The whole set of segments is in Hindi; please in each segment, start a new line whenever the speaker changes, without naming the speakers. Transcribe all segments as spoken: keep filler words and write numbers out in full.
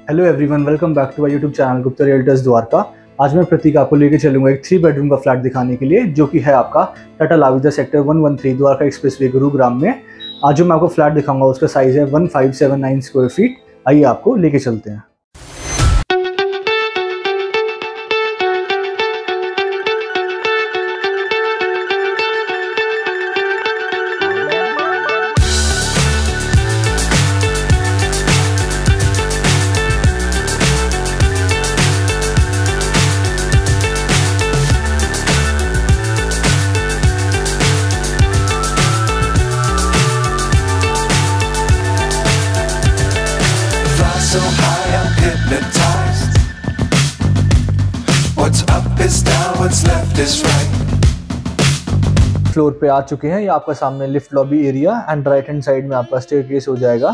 Hello everyone, welcome back to my YouTube channel Gupta realtors Dwarka. आज मैं प्रतीक आपको लेके चलूंगा एक थ्री बेडरूम का फ्लैट दिखाने के लिए, जो कि है आपका Tata La Vida sector one one three Dwarka expressway Gurugram में। आज जो मैं आपको फ्लैट दिखाऊंगा उसका साइज है one five seven nine square feet. आइए आपको लेके चलते हैं।
So high I'm hypnotized. What's up is down, what's left is right.
Floor पे आ चुके हैं। ये आपका सामने lift lobby area and right hand side में आपका स्टेयरकेस हो जाएगा।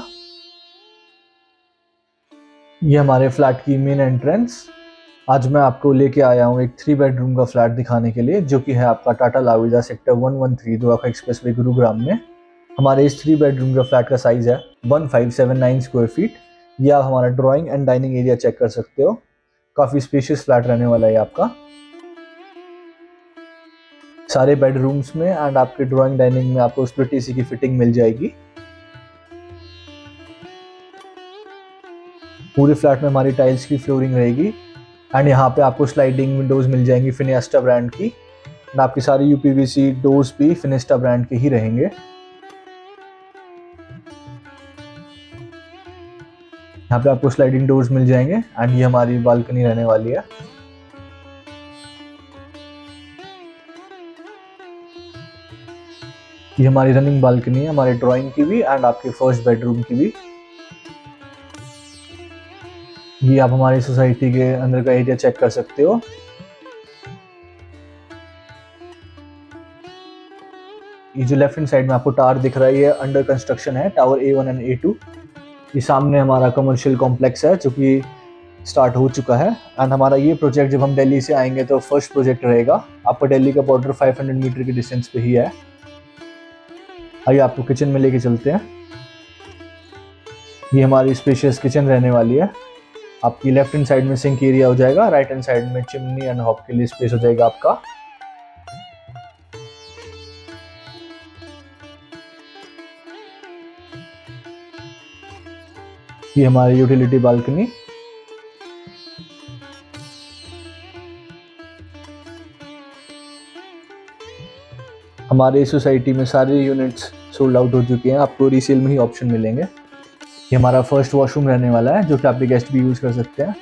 ये हमारे फ्लैट की मेन एंट्रेंस। आज मैं आपको लेके आया हूँ एक थ्री बेडरूम का फ्लैट दिखाने के लिए, जो कि है आपका Tata La Vida sector one one three Dwarka expressway Gurugram में। हमारे इस थ्री बेडरूम का फ्लैट का साइज है one five seven nine square feet. ये आप हमारा drawing and dining area check कर सकते हो। काफी स्पेशियस फ्लैट रहने वाला है आपका। सारे बेडरूम्स में एंड आपके ड्राइंग डाइनिंग में आपको स्प्लिट एसी की फिटिंग मिल जाएगी। पूरे फ्लैट में हमारी टाइल्स की फ्लोरिंग रहेगी एंड यहाँ पे आपको स्लाइडिंग विंडोज मिल जाएंगी फिनिस्टा ब्रांड की। एंड आपकी सारी यूपीवीसी डोर्स भी फिनिस्टा ब्रांड के ही रहेंगे। यहाँ पे आपको स्लाइडिंग डोर्स मिल जाएंगे एंड ये हमारी बालकनी रहने वाली है। ये हमारी रनिंग बालकनी है, हमारे ड्राइंग की भी एंड आपके फर्स्ट बेडरूम की भी। ये आप हमारी सोसाइटी के अंदर का एरिया चेक कर सकते हो। ये जो लेफ्ट हैंड साइड में आपको टावर दिख रहा है, ये अंडर कंस्ट्रक्शन है, tower A one and A two. ये सामने हमारा कमर्शियल कॉम्प्लेक्स है जो कि स्टार्ट हो चुका है एंड हमारा ये प्रोजेक्ट जब हम दिल्ली से आएंगे तो फर्स्ट प्रोजेक्ट रहेगा। आपका दिल्ली का बॉर्डर फाइव हंड्रेड मीटर के डिस्टेंस पे ही है। आइए आपको किचन में लेके चलते हैं। ये हमारी स्पेशियस किचन रहने वाली है। आपकी लेफ्ट हैंड साइड में सिंक एरिया हो जाएगा, राइट हैंड साइड में चिमनी एंड हॉब के लिए स्पेस हो जाएगा आपका। ये हमारी यूटिलिटी बालकनी। हमारे सोसाइटी में सारे यूनिट्स सोल्ड आउट हो चुके हैं, आपको रीसेल में ही ऑप्शन मिलेंगे। ये हमारा फर्स्ट वॉशरूम रहने वाला है जो कि आपके गेस्ट भी यूज कर सकते हैं।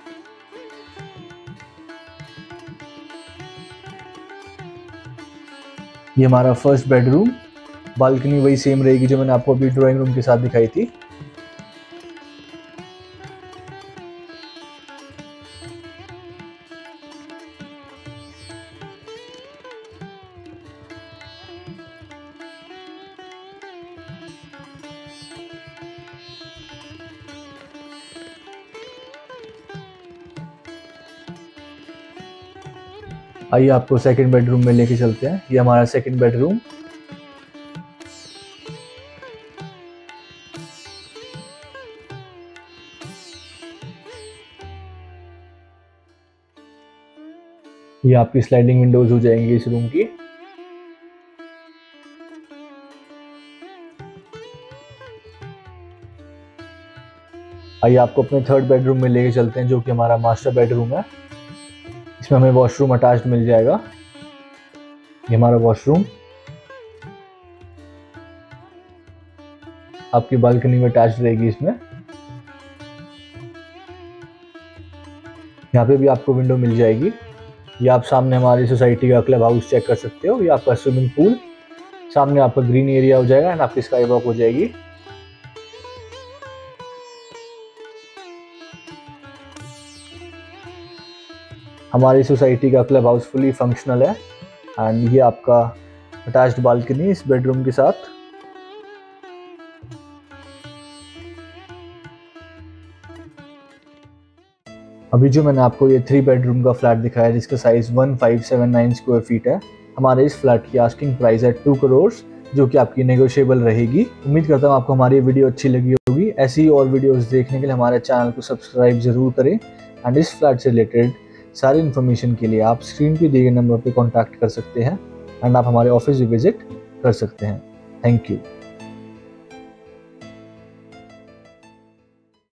ये हमारा फर्स्ट बेडरूम। बालकनी वही सेम रहेगी जो मैंने आपको अभी ड्राइंग रूम के साथ दिखाई थी। आइए आपको सेकंड बेडरूम में लेके चलते हैं। ये हमारा सेकंड बेडरूम। ये आपकी स्लाइडिंग विंडोज हो जाएंगी इस रूम की। आइए आपको अपने थर्ड बेडरूम में लेके चलते हैं, जो कि हमारा मास्टर बेडरूम है। इसमें हमें वॉशरूम अटैच्ड मिल जाएगा। ये हमारा वॉशरूम आपकी बालकनी में अटैच्ड रहेगी। इसमें यहाँ पे भी आपको विंडो मिल जाएगी। ये आप सामने हमारी सोसाइटी का क्लब हाउस चेक कर सकते हो। ये आपका स्विमिंग पूल, सामने आपका ग्रीन एरिया हो जाएगा एंड आपकी स्काई वॉक हो जाएगी। हमारी सोसाइटी का क्लब हाउस फुली फंक्शनल है एंड ये आपका अटैच्ड बालकनी इस बेडरूम के साथ। अभी जो मैंने आपको ये थ्री बेडरूम का फ्लैट दिखाया जिसका size one five seven nine square feet है, हमारे इस फ्लैट की आस्किंग प्राइस है टू करोड़ जो कि आपकी नेगोशिएबल रहेगी। उम्मीद करता हूँ आपको हमारी वीडियो अच्छी लगी होगी। ऐसी ही और वीडियोस देखने के लिए हमारे चैनल को सब्सक्राइब जरूर करें एंड इस फ्लैट से रिलेटेड सारी इन्फॉर्मेशन के लिए आप स्क्रीन पे दिए गए नंबर पे कांटेक्ट कर सकते हैं एंड आप हमारे ऑफिस भी विजिट कर सकते हैं। Thank you.